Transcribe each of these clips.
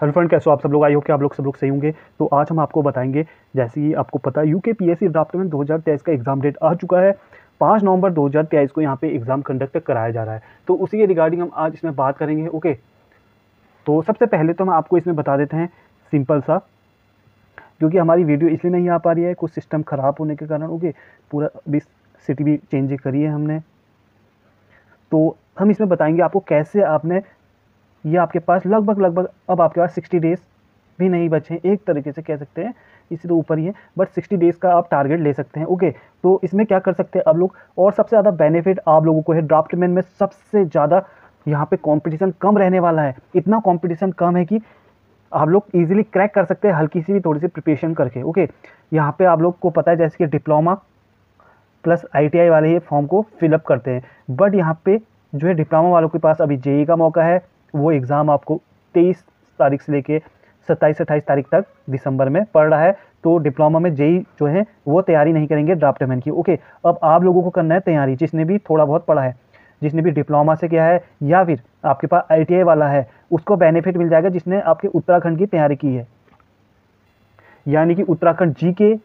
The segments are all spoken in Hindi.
हेलो फ्रेंड, कैसे हो आप सब लोग? आई हो कि आप लोग सब लोग सही होंगे। तो आज हम आपको बताएंगे, जैसे कि आपको पता है यूकेपीएससी ड्राफ्टमैन 2023 का एग्जाम डेट आ चुका है। 5 नवंबर 2023 को यहाँ पे एग्जाम कंडक्ट कराया जा रहा है। तो उसी के रिगार्डिंग हम आज इसमें बात करेंगे। ओके, तो सबसे पहले तो हम आपको इसमें बता देते हैं सिंपल सा, क्योंकि हमारी वीडियो इसलिए नहीं आ पा रही है, कुछ सिस्टम ख़राब होने के कारण। ओके, पूरा अभी सिटी भी चेंज करी है हमने। तो हम इसमें बताएंगे आपको कैसे आपने, ये आपके पास लगभग अब आपके पास 60 डेज़ भी नहीं बचे हैं, एक तरीके से कह सकते हैं, इससे तो ऊपर ही है, बट 60 डेज़ का आप टारगेट ले सकते हैं। ओके, तो इसमें क्या कर सकते हैं आप लोग, और सबसे ज़्यादा बेनिफिट आप लोगों को है, ड्राफ्टमैन में सबसे ज़्यादा यहाँ पे कंपटीशन कम रहने वाला है। इतना कंपटीशन कम है कि आप लोग इजीली क्रैक कर सकते हैं, हल्की सी भी थोड़ी सी प्रिपरेशन करके। ओके, यहाँ पे आप लोग को पता है जैसे कि डिप्लोमा प्लस ITI वाले ये फॉर्म को फिलअप करते हैं, बट यहाँ पे जो है डिप्लोमा वालों के पास अभी JEE का मौका है। वो एग्ज़ाम आपको 23 तारीख से लेके 27-28 तारीख तक दिसंबर में पड़ रहा है। तो डिप्लोमा में JEE जो है वो तैयारी नहीं करेंगे ड्राफ्टमैन की। ओके, अब आप लोगों को करना है तैयारी, जिसने भी थोड़ा बहुत पढ़ा है, जिसने भी डिप्लोमा से किया है या फिर आपके पास ITI वाला है, उसको बेनिफिट मिल जाएगा जिसने आपके उत्तराखंड की तैयारी की है, यानी कि उत्तराखंड GK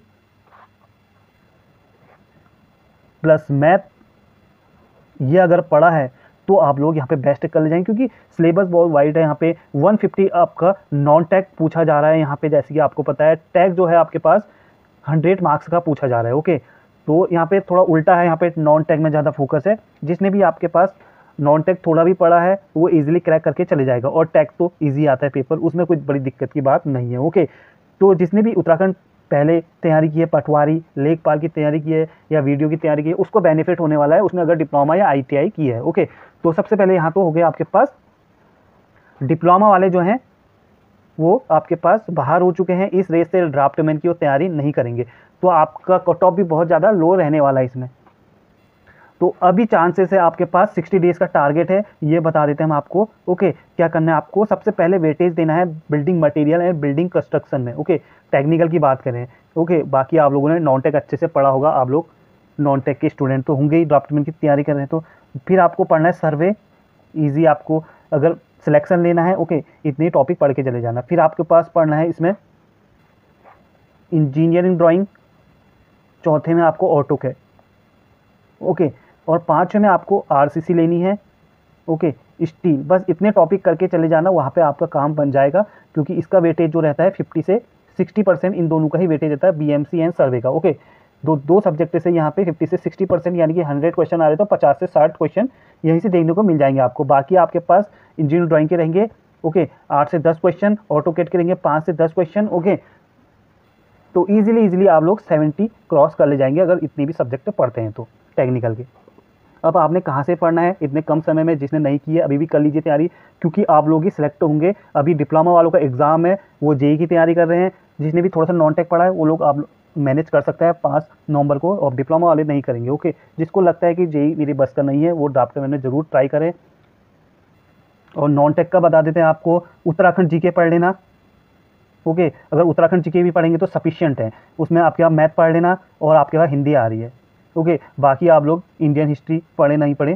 प्लस मैथ ये अगर पढ़ा है तो आप लोग यहाँ पे बेस्ट कर ले जाएंगे, क्योंकि सिलेबस बहुत वाइड है। यहाँ पे 150 आपका नॉन टैग पूछा जा रहा है। यहाँ पे जैसे कि आपको पता है टैग जो है आपके पास 100 मार्क्स का पूछा जा रहा है। ओके, तो यहाँ पे थोड़ा उल्टा है, यहाँ पे नॉन टैग में ज़्यादा फोकस है। जिसने भी आपके पास नॉन टैग थोड़ा भी पढ़ा है वो ईजिली क्रैक करके चले जाएगा, और टैग तो ईजी आता है पेपर, उसमें कोई बड़ी दिक्कत की बात नहीं है। ओके, तो जिसने भी उत्तराखंड पहले तैयारी की है, पटवारी लेखपाल की तैयारी की है या वीडियो की तैयारी की है, उसको बेनिफिट होने वाला है, उसने अगर डिप्लोमा या ITI की है। ओके, तो सबसे पहले यहाँ तो हो गया आपके पास डिप्लोमा वाले जो हैं वो आपके पास बाहर हो चुके हैं, इस रेस से ड्राफ्टमैन की वो तैयारी नहीं करेंगे, तो आपका कट ऑफ भी बहुत ज़्यादा लो रहने वाला है इसमें। तो अभी चांसेस है आपके पास 60 डेज़ का टारगेट है, ये बता देते हैं हम आपको। ओके, क्या करना है आपको, सबसे पहले वेटेज देना है building material and building construction में। ओके, टेक्निकल की बात करें। ओके, बाकी आप लोगों ने नॉन टेक अच्छे से पढ़ा होगा, आप लोग नॉन टेक के स्टूडेंट तो होंगे ही, ड्राफ्टमैन की तैयारी कर रहे हैं। तो फिर आपको पढ़ना है सर्वे, ईजी आपको अगर सिलेक्शन लेना है। ओके, इतने टॉपिक पढ़ के चले जाना। फिर आपके पास पढ़ना है इसमें इंजीनियरिंग ड्राइंग, चौथे में आपको ऑटोकैड। ओके, और 5वें में आपको RCC लेनी है। ओके, स्टील, बस इतने टॉपिक करके चले जाना, वहाँ पे आपका काम बन जाएगा, क्योंकि इसका वेटेज जो रहता है 50 से 60%, इन दोनों का ही वेटेज रहता है, BMC एंड सर्वे का। ओके, दो सब्जेक्ट से यहाँ पे 50 से 60%, यानी कि 100 क्वेश्चन आ रहे तो 50 से 60 क्वेश्चन यहीं से देखने को मिल जाएंगे आपको। बाकी आपके पास इंजीनियरिंग ड्राइंग के रहेंगे। ओके, 8 से 10 क्वेश्चन, ऑटोकैड के रहेंगे 5 से 10 क्वेश्चन। ओके, तो ईजिली आप लोग 70 क्रॉस कर ले जाएंगे अगर इतनी भी सब्जेक्ट पढ़ते हैं तो टेक्निकल के। अब आपने कहाँ से पढ़ना है इतने कम समय में, जिसने नहीं की है अभी भी कर लीजिए तैयारी, क्योंकि आप लोग ही सिलेक्ट होंगे। अभी डिप्लोमा वालों का एग्ज़ाम है, वो JEE की तैयारी कर रहे हैं। जिसने भी थोड़ा सा नॉन टेक पढ़ा है वो लोग आप मैनेज कर सकता है 5 नवंबर को, और डिप्लोमा वाले नहीं करेंगे। ओके, जिसको लगता है कि JEE मेरी बस का नहीं है वो ड्राफ्टमैन में ज़रूर ट्राई करें। और नॉन टेक का बता देते हैं आपको, उत्तराखंड GK पढ़ लेना। ओके, अगर उत्तराखंड GK भी पढ़ेंगे तो सफिशिएंट है, उसमें आपके पास मैथ पढ़ लेना और आपके पास हिंदी आ रही है। ओके, बाकी आप लोग इंडियन हिस्ट्री पढ़े नहीं पढ़े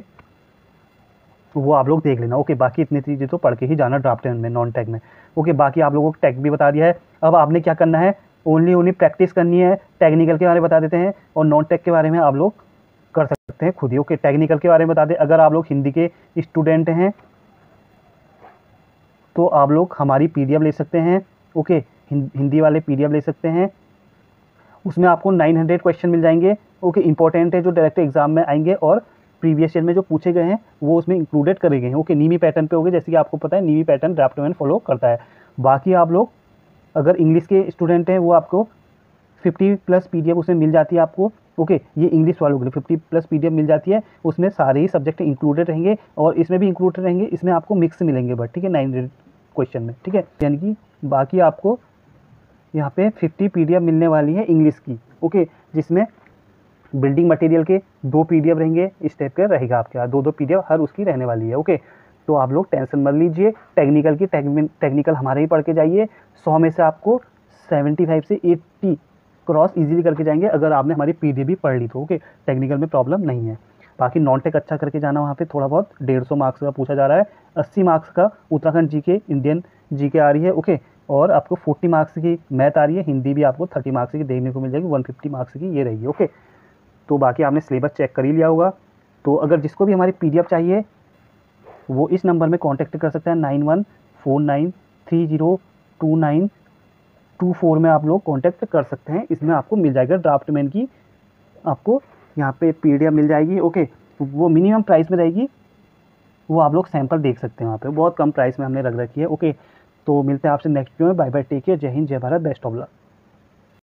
तो वो आप लोग देख लेना। ओके, बाकी इतनी चीज़ें तो पढ़ के ही जाना ड्राफ्टमैन में, नॉन टैग में। ओके, बाकी आप लोगों को टैग भी बता दिया है। अब आपने क्या करना है, ओनली प्रैक्टिस करनी है। टेक्निकल के बारे में बता देते हैं, और नॉन टैग के बारे में आप लोग कर सकते हैं खुद ही। ओके, टेक्निकल के बारे में बता दें, अगर आप लोग हिंदी के स्टूडेंट हैं तो आप लोग हमारी PDF ले सकते हैं। ओके, हिंदी वाले PDF ले सकते हैं, उसमें आपको 900 क्वेश्चन मिल जाएंगे। ओके, इंपॉर्टेंट है जो डायरेक्ट एग्जाम में आएंगे, और प्रीवियस ईयर में जो पूछे गए हैं वो उसमें इंक्लूडेड करे गए हैं। ओके, नीमी पैटर्न पे होंगे, जैसे कि आपको पता है नीमी पैटर्न ड्राफ्टमैन फॉलो करता है। बाकी आप लोग अगर इंग्लिश के स्टूडेंट हैं वो आपको 50+ PDF उसमें मिल जाती है आपको। ओके, ये इंग्लिश वालों के लिए 50+ PDF मिल जाती है, उसमें सारे ही सब्जेक्ट इंक्लूडेड रहेंगे, और इसमें भी इंक्लूडेड रहेंगे, इसमें आपको मिक्स मिलेंगे बट, ठीक है, 900 क्वेश्चन में। ठीक है, यानी कि बाकी आपको यहाँ पे 50 PDF मिलने वाली है इंग्लिश की। ओके, जिसमें बिल्डिंग मटेरियल के 2 PDF रहेंगे, इस टाइप का रहेगा आपके पास 2 PDF हर उसकी रहने वाली है। ओके, तो आप लोग टेंशन मत लीजिए। टेक्निकल की टेक्निकल हमारे ही पढ़ के जाइए, 100 में से आपको 75 से 80 क्रॉस इजीली करके जाएंगे, अगर आपने हमारी PDF भी पढ़ ली तो। ओके, टेक्निकल में प्रॉब्लम नहीं है। बाकी नॉन टेक अच्छा करके जाना, वहाँ पे थोड़ा बहुत 150 मार्क्स का पूछा जा रहा है। 80 मार्क्स का उत्तराखंड जीके, इंडियन जीके आ रही है, ओके। और आपको 40 मार्क्स की मैथ आ रही है, हिंदी भी आपको 30 मार्क्स की देखने को मिल जाएगी, 150 मार्क्स की ये रहेगी, ओके। तो बाकी आपने सिलेबस चेक कर ही लिया होगा। तो अगर जिसको भी हमारी PDF चाहिए वो इस नंबर में कॉन्टैक्ट कर सकते हैं, 9149302924 में आप लोग कॉन्टैक्ट कर सकते हैं। इसमें आपको मिल जाएगा ड्राफ्टमैन की, आपको यहाँ पे PDF मिल जाएगी, ओके। वो मिनिमम प्राइस में रहेगी, वो आप लोग सैंपल देख सकते हैं, वहाँ पे बहुत कम प्राइस में हमने रख रखी है, ओके। तो मिलते हैं आपसे नेक्स्ट वीडियो में, bye bye, take care, Jai Hind, जय भारत, बेस्ट ऑफ लक।